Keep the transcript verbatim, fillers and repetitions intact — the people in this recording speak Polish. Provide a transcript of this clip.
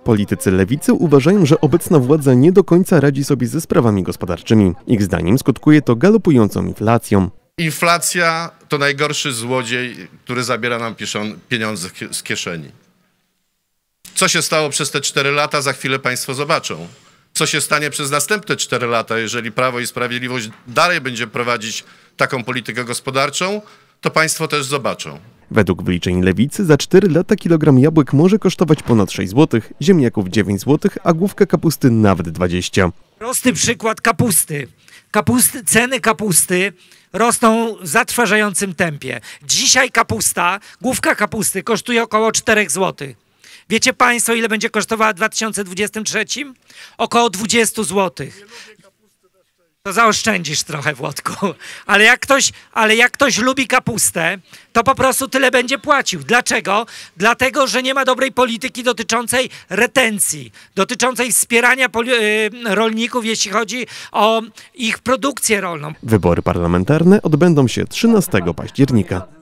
Politycy lewicy uważają, że obecna władza nie do końca radzi sobie ze sprawami gospodarczymi. Ich zdaniem skutkuje to galopującą inflacją. Inflacja to najgorszy złodziej, który zabiera nam pieniądze z kieszeni. Co się stało przez te cztery lata, za chwilę państwo zobaczą. Co się stanie przez następne cztery lata, jeżeli Prawo i Sprawiedliwość dalej będzie prowadzić taką politykę gospodarczą, to państwo też zobaczą. Według wyliczeń lewicy za cztery lata kilogram jabłek może kosztować ponad sześć złotych, ziemniaków dziewięć złotych, a główka kapusty nawet dwadzieścia. Prosty przykład kapusty. Kapusty, ceny kapusty rosną w zatrważającym tempie. Dzisiaj kapusta, główka kapusty kosztuje około cztery złote. Wiecie państwo, ile będzie kosztowała w dwa tysiące dwudziestym trzecim? Około dwadzieścia złotych. To zaoszczędzisz trochę, Włodku. Ale jak ktoś, ale jak ktoś lubi kapustę, to po prostu tyle będzie płacił. Dlaczego? Dlatego, że nie ma dobrej polityki dotyczącej retencji, dotyczącej wspierania rolników, jeśli chodzi o ich produkcję rolną. Wybory parlamentarne odbędą się trzynastego października.